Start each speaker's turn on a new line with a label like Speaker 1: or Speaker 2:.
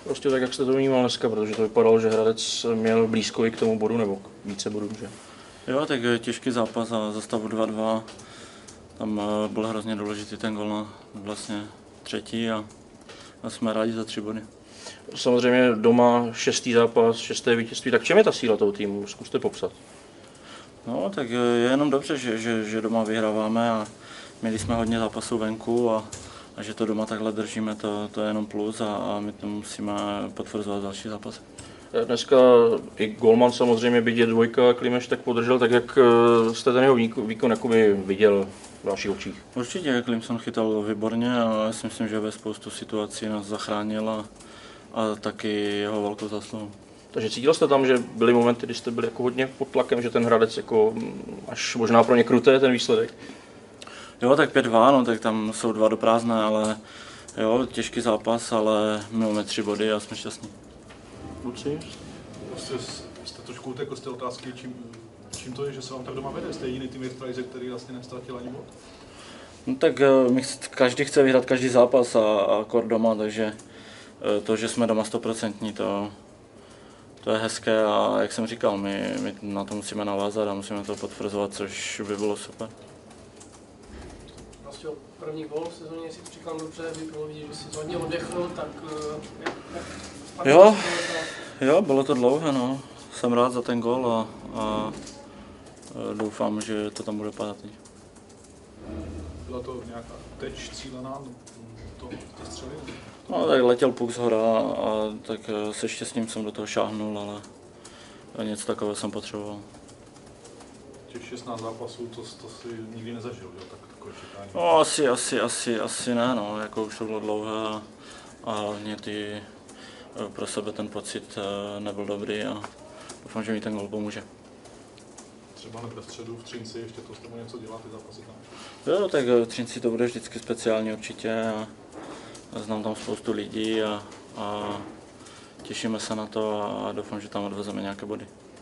Speaker 1: prostě tak, jak jste to vnímal dneska, protože to vypadalo, že Hradec měl blízko i k tomu bodu, nebo k více bodů, že?
Speaker 2: Jo, tak těžký zápas a za stavu 2-2. Tam byl hrozně důležitý ten gol na vlastně třetí a jsme rádi za 3 body.
Speaker 1: Samozřejmě doma 6. zápas, 6. vítězství, tak čem je ta síla toho týmu? Zkuste popsat.
Speaker 2: No, tak je jenom dobře, že doma vyhráváme a měli jsme hodně zápasů venku a že to doma takhle držíme, to je jenom plus a my to musíme potvrzovat další zápasy.
Speaker 1: Dneska i golman samozřejmě, byť je dvojka, Klimeš tak podržel, tak jak jste ten jeho výkon jakoby viděl v vašich očích?
Speaker 2: Určitě, Klimson chytal výborně a já si myslím, že ve spoustu situací nás zachránil a taky jeho velkou zásluhu.
Speaker 1: Takže cítil jste tam, že byly momenty, kdy jste byli jako hodně pod tlakem, že ten Hradec jako až možná pro ně kruté ten výsledek?
Speaker 2: Jo, tak 5-2, no, tak tam jsou 2 do prázdné, ale jo, těžký zápas, ale my máme 3 body a jsme šťastní.
Speaker 1: Kluci?
Speaker 3: Jste trošku utekl z té otázky, čím to je, že se vám tak doma vede? Jste jediný tým v extralize, který vlastně nestratil ani bod?
Speaker 2: No tak každý chce vyhrát každý zápas a kor doma, takže to, že jsme doma 100%, to je hezké a jak jsem říkal, my na to musíme navázat a musíme to potvrzovat, což by bylo super.
Speaker 4: Vlastně první gól v sezóně si říkám dobře, bylo vidět, že si hodně oddechnul, tak
Speaker 2: Jo, bylo to dlouhé, no. Jsem rád za ten gól a doufám, že to tam bude padat teď.
Speaker 3: Byla to nějaká teč cílená, to jste střelili?
Speaker 2: No, tak letěl puk z hora a tak se štěstím jsem do toho šáhnul, ale něco takového jsem potřeboval.
Speaker 3: Těch 16 zápasů, to si nikdy nezažil, jo? Takové čekání?
Speaker 2: No, asi ne, no, jako už to bylo dlouhé a někdy pro sebe ten pocit nebyl dobrý a doufám, že mi ten gol pomůže.
Speaker 3: Třeba hned ve středu v Třinci, ještě to s tomu něco dělá, ty zápasy tam?
Speaker 2: Jo, tak v Třinci to bude vždycky speciální určitě a znám tam spoustu lidí a těšíme se na to a doufám, že tam odvezeme nějaké body.